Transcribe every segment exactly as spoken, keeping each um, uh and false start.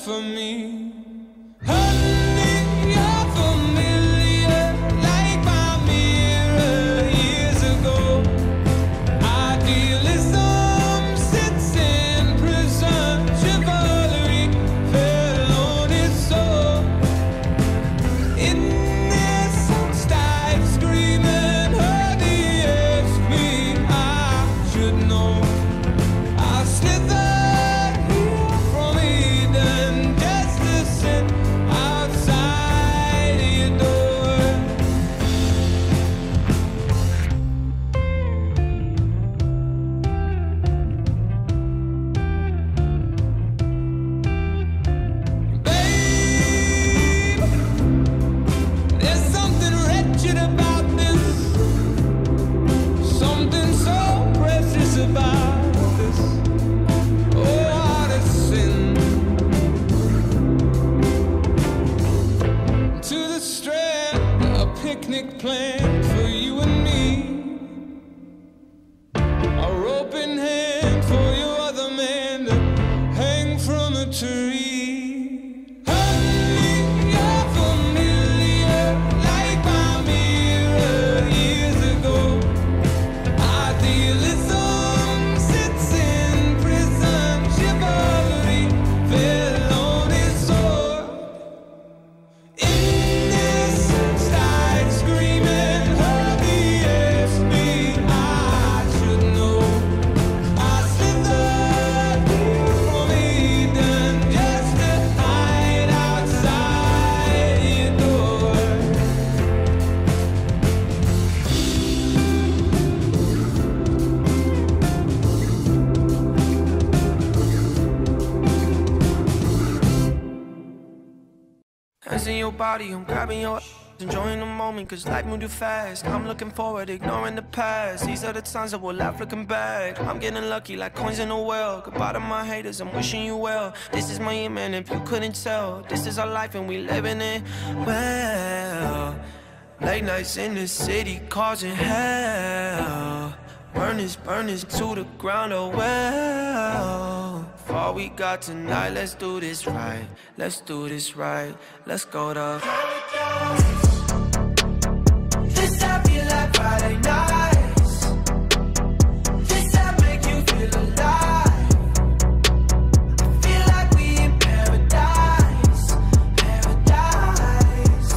for me. Honey, you're familiar, like my mirror years ago. Idealism sits in prison, chivalry fell on its soul. Innocence died screaming, honey, asked me, I should know. I slithered here from Eden, just to sit outside your door. Babe, there's something wretched about this, something so precious about this. Oh, what a sin. To the Strand, a picnic planned for you and me. A rope in hand for your other man to hang from a tree. Honey, you're familiar, like my mirror years ago. Idealism sits in prison, chivalry fell on its sword. Innocence died screaming, honey, asked me, I should know. I slithered here from Eden, just to hide outside your door. Hands in your body, I'm grabbing your ass, enjoying the moment, cause life moved too fast. I'm looking forward, ignoring the past. These are the times that we'll laugh looking back. I'm getting lucky like coins in a well. Goodbye to my haters, I'm wishing you well. This is my aim, and if you couldn't tell, this is our life and we living it well. Late nights in the city causing hell. Burn this, burn this to the ground, oh well. For all we got tonight, let's do this right. Let's do this right. Let's go to paradise. This I feel like Friday nights. This I make you feel alive. I feel like we in paradise. Paradise.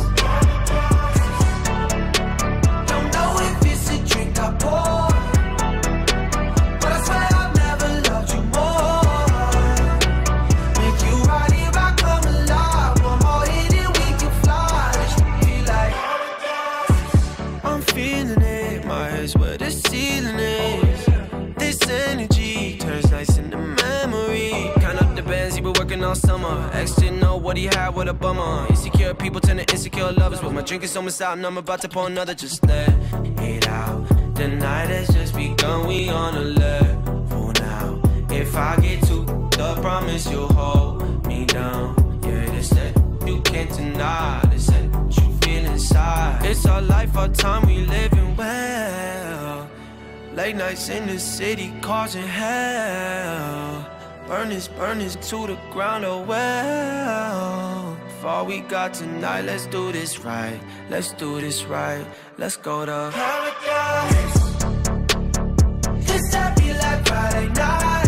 Don't know if it's a drink I pour, but I swear I've never loved you more. Make you right here, I come alive. One more hit and we can fly. Feel like I'm feeling it. My head's where the ceiling is. This energy turns nights into memory. Count up the bands he been working all summer. Ex didn't know what he had, what a bummer. Insecure people turn to insecure lovers. But my drink is almost out and I'm about to pour another. Just let it out. The night has just begun, we on a level now. If I get too the promise you'll hold me down. Yeah, this that you can't deny. This that you feel inside. It's our life, our time, we living well. Late nights in the city causing hell. Burn this, burn this to the ground, oh well. For all we got tonight, let's do this right. Let's do this right. Let's go to paradise. This I feel like Friday nights.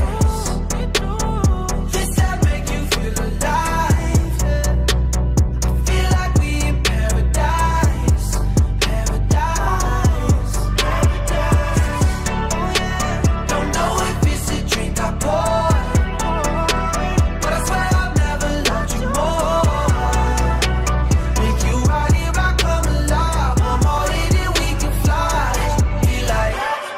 This I make you feel alive. I feel like we in paradise. Paradise. Paradise. Don't know if it's a drink I pour, but I swear I've never loved you more. Make you right here, I come alive. One more hit and we can fly. Feel like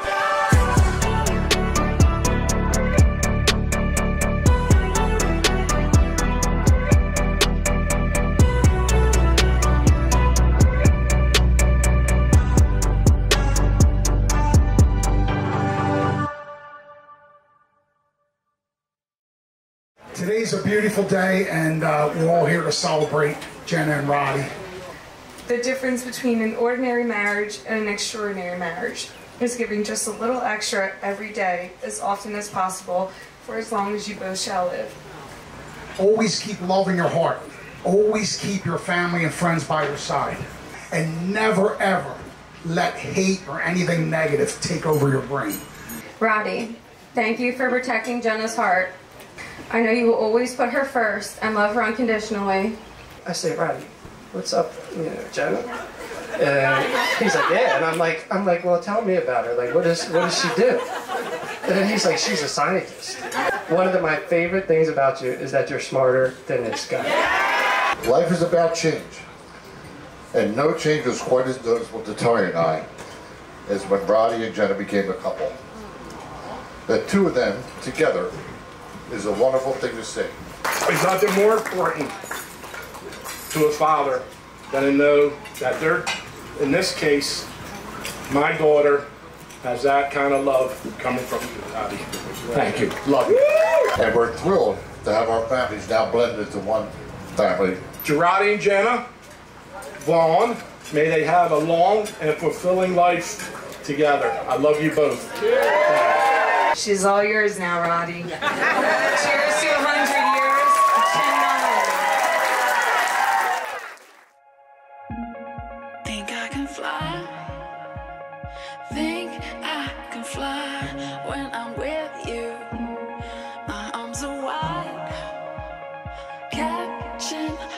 Today's a beautiful day, and uh, we're all here to celebrate Jenna and Roddy. The difference between an ordinary marriage and an extraordinary marriage is giving just a little extra every day, as often as possible, for as long as you both shall live. Always keep love in your heart. Always keep your family and friends by your side. And never ever let hate or anything negative take over your brain. Roddy, thank you for protecting Jenna's heart. I know you will always put her first and love her unconditionally. I say, Roddy, what's up, you know, Jenna? And he's like, yeah. And I'm like, I'm like, well, tell me about her. Like, what does what does she do? And then he's like, she's a scientist. One of the, my favorite things about you is that you're smarter than this guy. Life is about change. And no change was quite as noticeable to Tony and I as when Roddy and Jenna became a couple. The two of them together is a wonderful thing to see. There's nothing more important to a father than to know that they're, in this case, my daughter has that kind of love coming from you, Roddy. Thank you. Love you. And we're thrilled to have our families now blended into one family. To Roddy and Jenna, Vaughn, may they have a long and fulfilling life together. I love you both. She's all yours now, Roddy. Cheers to a hundred years of chin Think I can fly. Think I can fly when I'm with you. My arms are wide, catching